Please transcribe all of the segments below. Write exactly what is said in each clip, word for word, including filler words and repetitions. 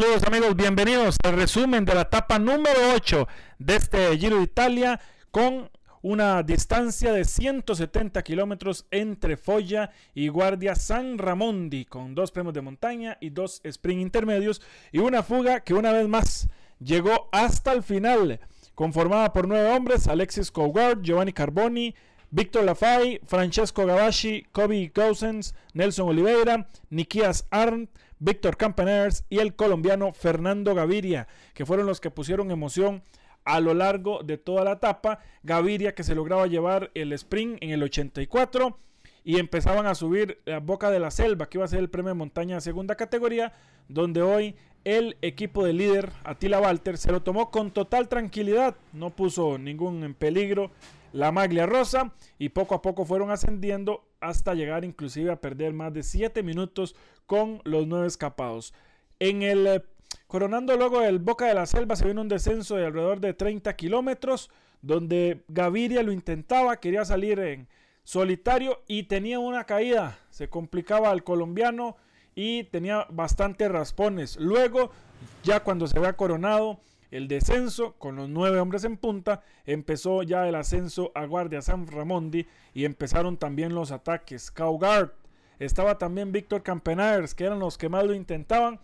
Saludos amigos, bienvenidos al resumen de la etapa número ocho de este Giro de Italia con una distancia de ciento setenta kilómetros entre Foggia y Guardia San Ramondi, con dos premios de montaña y dos sprint intermedios y una fuga que una vez más llegó hasta el final, conformada por nueve hombres: Alexis Cougard, Giovanni Carboni, Victor Lafay, Francesco Gavasci, Kobe Goossens, Nelson Oliveira, Nikias Arndt, Víctor Campenaerts y el colombiano Fernando Gaviria, que fueron los que pusieron emoción a lo largo de toda la etapa. Gaviria, que se lograba llevar el sprint en el ochenta y cuatro, y empezaban a subir la Boca de la Selva, que iba a ser el premio de montaña de segunda categoría, donde hoy el equipo de líder Attila Valter se lo tomó con total tranquilidad, no puso ningún en peligro la maglia rosa, y poco a poco fueron ascendiendo hasta llegar inclusive a perder más de siete minutos con los nueve escapados. En el eh, coronando luego el Boca de la Selva se vino un descenso de alrededor de treinta kilómetros, donde Gaviria lo intentaba, quería salir en solitario y tenía una caída, se complicaba al colombiano y tenía bastantes raspones. Luego, ya cuando se había coronado el descenso con los nueve hombres en punta, empezó ya el ascenso a Guardia San Ramondi y empezaron también los ataques. Cougard, estaba también Víctor Campenaerts, que eran los que más lo intentaban,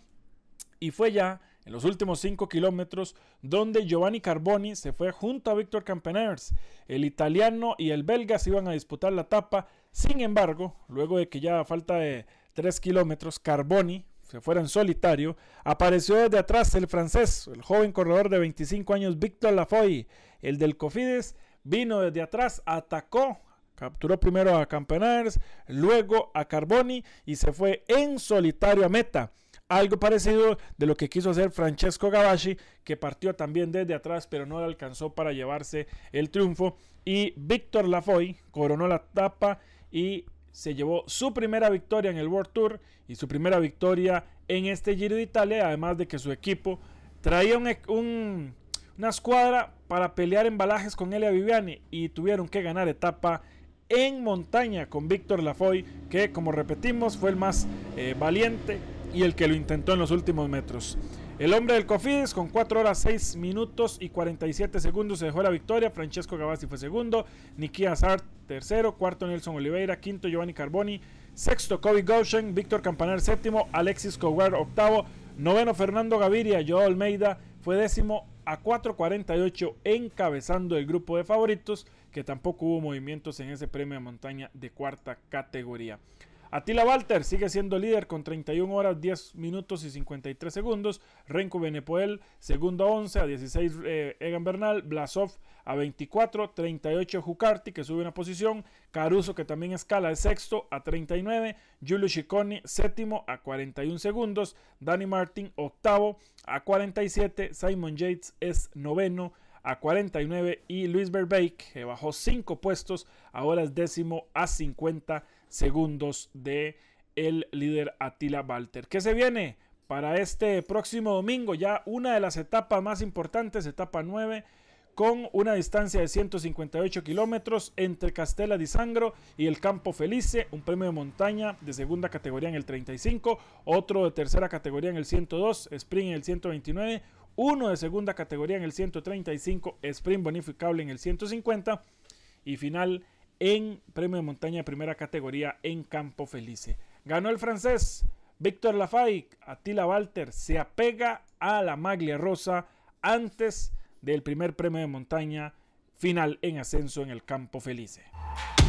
y fue ya en los últimos cinco kilómetros donde Giovanni Carboni se fue junto a Víctor Campenaerts. El italiano y el belga se iban a disputar la etapa. Sin embargo, luego de que ya a falta de tres kilómetros Carboni se fuera en solitario, apareció desde atrás el francés, el joven corredor de veinticinco años Victor Lafay, el del Cofidis. Vino desde atrás, atacó, capturó primero a Campenaerts, luego a Carboni y se fue en solitario a meta. Algo parecido de lo que quiso hacer Francesco Gavasci, que partió también desde atrás pero no le alcanzó para llevarse el triunfo, y Victor Lafay coronó la etapa y se llevó su primera victoria en el World Tour y su primera victoria en este Giro de Italia, además de que su equipo traía un, un, una escuadra para pelear embalajes con Elia Viviani, y tuvieron que ganar etapa en montaña con Victor Lafay, que, como repetimos, fue el más eh, valiente y el que lo intentó en los últimos metros. El hombre del Cofidis, con cuatro horas seis minutos y cuarenta y siete segundos, se dejó la victoria. Francesco Gavasci fue segundo, Nikias Arndt tercero, cuarto Nelson Oliveira, quinto Giovanni Carboni, sexto Kobe Goossens, Víctor Campenaerts séptimo, Alexis Cougard octavo, noveno Fernando Gaviria, Joao Almeida fue décimo a cuatro cuarenta y ocho, encabezando el grupo de favoritos, que tampoco hubo movimientos en ese premio de montaña de cuarta categoría. Attila Valter sigue siendo líder con treinta y una horas diez minutos y cincuenta y tres segundos. Renko Benepoel segundo a once, a dieciséis eh, Egan Bernal, Blasov a veinticuatro, treinta y ocho Hucarty, que sube una posición, Caruso, que también escala, es sexto a treinta y nueve, Giulio Ciccone séptimo a cuarenta y un segundos, Danny Martin octavo a cuarenta y siete, Simon Yates es noveno a cuarenta y nueve, y Luis Verbeek, que bajó cinco puestos, ahora es décimo a cincuenta segundos de el líder Attila Valter. ¿Qué se viene para este próximo domingo? Ya una de las etapas más importantes, etapa nueve, con una distancia de ciento cincuenta y ocho kilómetros entre Castella di Sangro y el Campo Felice, un premio de montaña de segunda categoría en el treinta y cinco, otro de tercera categoría en el ciento dos, sprint en el ciento veintinueve, uno de segunda categoría en el ciento treinta y cinco, sprint bonificable en el ciento cincuenta, y final en premio de montaña de primera categoría en Campo Felice. Ganó el francés Victor Lafay. Attila Valter se apega a la maglia rosa antes del primer premio de montaña final en ascenso en el Campo Felice.